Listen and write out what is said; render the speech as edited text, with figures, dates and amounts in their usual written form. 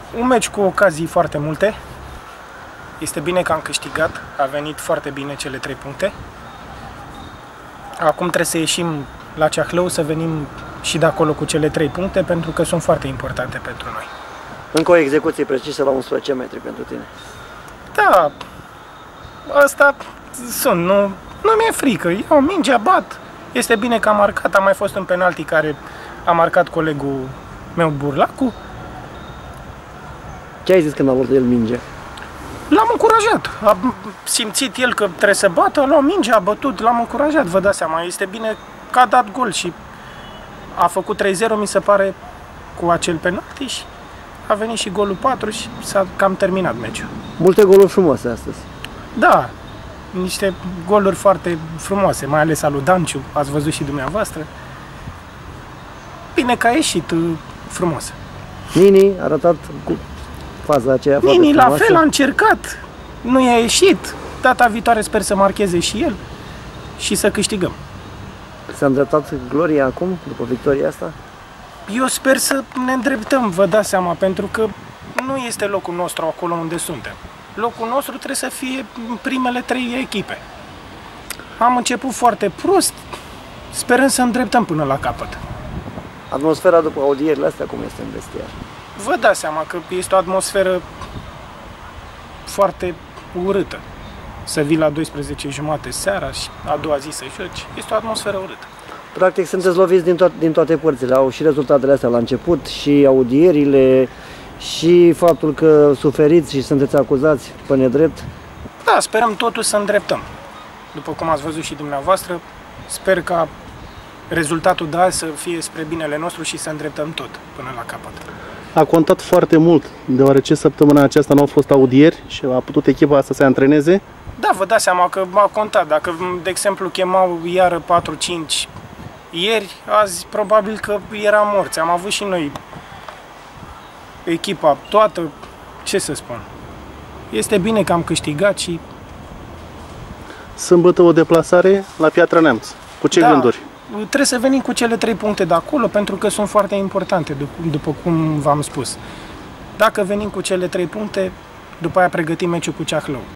Un meci cu ocazii foarte multe. Este bine că am câștigat. A venit foarte bine cele 3 puncte. Acum trebuie să ieșim la Ceahlău, să venim și de acolo cu cele 3 puncte, pentru că sunt foarte importante pentru noi. Încă o execuție precisă la 11 metri pentru tine. Da, asta sunt. Nu mi-e frică. Eu mingea bat. Este bine că am marcat. Am mai fost un penalti care a marcat colegul meu, Burlacu. Ce ai zis când a luat el minge? L-am încurajat. A simțit el că trebuie să bată, a luat mingea, a bătut, l-am încurajat, vă dați seama. Este bine că a dat gol și a făcut 3-0, mi se pare, cu acel penalti și a venit și golul 4 și s-a cam terminat meciul. Multe goluri frumoase astăzi. Da, niște goluri foarte frumoase, mai ales al lui Danciu, ați văzut și dumneavoastră. Bine că a ieșit frumos. Nini a arătat cu faza aceea foarte Nini la frumoasă. fel a încercat, nu i-a ieșit. Data viitoare sper să marcheze și el și să câștigăm. S-a îndreptat gloria acum, după victoria asta? Eu sper să ne îndreptăm, vă dați seama, pentru că nu este locul nostru acolo unde suntem. Locul nostru trebuie să fie în primele 3 echipe. Am început foarte prost, sperăm să îndreptăm până la capăt. Atmosfera după audierile astea cum este în vestiar? Vă dați seama că este o atmosferă foarte urâtă. Să vii la 12:30 seara și a doua zi să joci, este o atmosferă urâtă. Practic sunteți loviți din toate părțile. Au și rezultatele astea la început, și audierile, și faptul că suferiți și sunteți acuzați pe nedrept. Da, sperăm totuși să îndreptăm. După cum ați văzut și dumneavoastră, sper ca rezultatul de azi să fie spre binele nostru și să îndreptăm tot până la capăt. A contat foarte mult, deoarece săptămâna aceasta nu au fost audieri și a putut echipa să se antreneze. Da, vă dați seama că a contat. Dacă, de exemplu, chemau iară 4-5 ieri, azi probabil că eram morți. Am avut și noi echipa toată, ce să spun. Este bine că am câștigat și... Sâmbătă o deplasare la Piatra Neamț. Cu ce gânduri? Trebuie să venim cu cele 3 puncte de acolo, pentru că sunt foarte importante, după cum v-am spus. Dacă venim cu cele 3 puncte, după aia pregătim meciul cu Ceahlău.